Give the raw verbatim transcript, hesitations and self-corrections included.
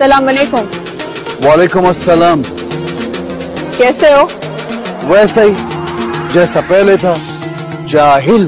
सलाम अलैकुम। वालेकुम अस्सलाम। कैसे हो? वैसा ही जैसा पहले था, जाहिल।